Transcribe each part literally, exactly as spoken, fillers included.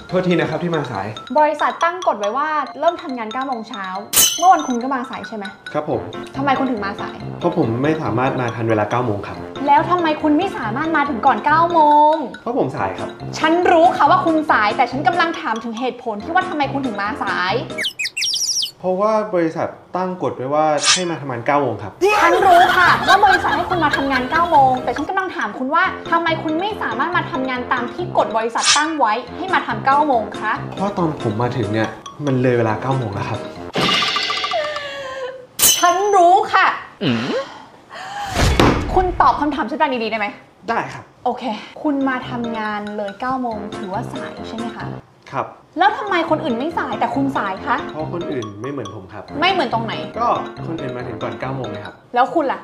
โทษทีนะครับที่มาสายบริษัทตั้งกฎไว้ว่าเริ่มทำงานเก้าโมงเช้าเมื่อวันคุณก็มาสายใช่ไหมครับผมทำไมคุณถึงมาสายเพราะผมไม่สามารถมาทันเวลาเก้าโมงครับแล้วทำไมคุณไม่สามารถมาถึงก่อนเก้าโมงเพราะผมสายครับฉันรู้ค่ะว่าคุณสายแต่ฉันกำลังถามถึงเหตุผลที่ว่าทำไมคุณถึงมาสายเพราะว่าบริษัทตั้งกฎไว้ว่าให้มาทำงานเก้าโมงครับฉันรู้ค่ะว่าบริษัทให้คุณมาทำงานเก้าโมงแต่ฉันกำลังถามคุณว่าทำไมคุณไม่สามารถมาทำงานตามที่กฎบริษัทตั้งไว้ให้มาทำเก้าโมงคะเพราะตอนผมมาถึงเนี่ยมันเลยเวลาเก้าโมงแล้วครับฉันรู้ค่ะคุณตอบคำถามฉันแบบดีๆได้ไหมได้ครับโอเคคุณมาทำงานเลยเก้าโมงถือว่าสายใช่ไหมคะครับแล้วทำไมคนอื่นไม่สายแต่คุณสายคะเพราะคนอื่นไม่เหมือนผมครับไม่เหมือนตรงไหนก็คนอื่นมาถึงก่อนเก้าโมงเลยครับแล้วคุณล่ะ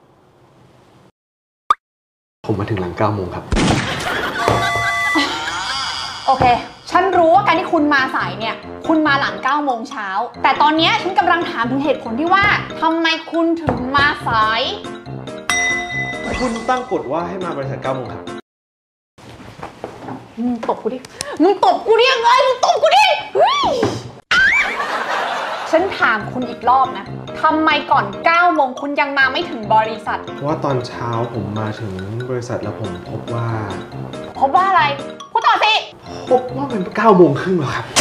ผมมาถึงหลังเก้าโมงครับโอเคฉันรู้ว่าการที่คุณมาสายเนี่ยคุณมาหลังเก้าโมงเช้าแต่ตอนนี้ฉันกำลังถามถึงเหตุผลที่ว่าทำไมคุณถึงมาสายคุณตั้งกฎว่าให้มาบริษัทเก้าโมงครับมึงตบกูดิมึงตบกูดิยังไงมึงตบกูดิฉันถามคุณอีกรอบนะทำไมก่อนเก้าโมงคุณยังมาไม่ถึงบริษัทเพราะว่าตอนเช้าผมมาถึงบริษัทแล้วผมพบว่าพบว่าอะไรพูดต่อสิพบว่ามันเก้าโมงครึ่งแล้วครับ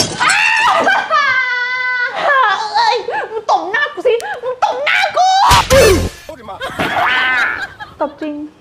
เอ้ยมึงตบหน้ากูสิมึงตบหน้ากูตบจริง